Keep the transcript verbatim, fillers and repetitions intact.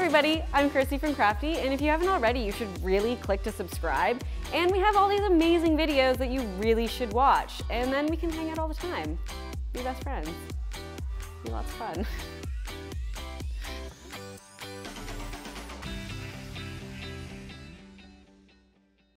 everybody, I'm Chrissy from Crafty, and if you haven't already, you should really click to subscribe. And we have all these amazing videos that you really should watch, and then we can hang out all the time. Be best friends. Be lots of fun.